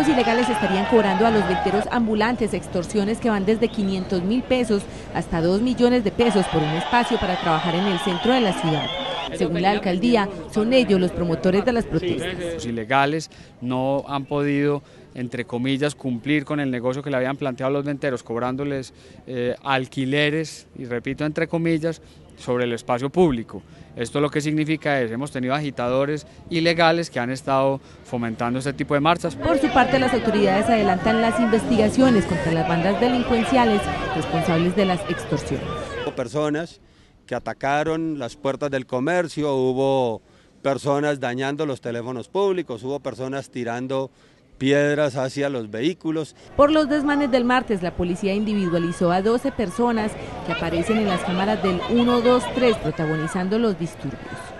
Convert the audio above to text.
ilegales estarían cobrando a los venteros ambulantes extorsiones que van desde 500.000 pesos hasta 2 millones de pesos por un espacio para trabajar en el centro de la ciudad. Según la alcaldía, son ellos los promotores de las protestas. Los ilegales no han podido, entre comillas, cumplir con el negocio que le habían planteado a los venteros, cobrándoles alquileres, y repito, entre comillas, sobre el espacio público. Esto lo que significa es, hemos tenido agitadores ilegales que han estado fomentando este tipo de marchas. Por su parte, las autoridades adelantan las investigaciones contra las bandas delincuenciales responsables de las extorsiones. Hubo personas que atacaron las puertas del comercio, hubo personas dañando los teléfonos públicos, hubo personas tirando piedras hacia los vehículos. Por los desmanes del martes, la policía individualizó a 12 personas que aparecen en las cámaras del 1, 2, 3 protagonizando los disturbios.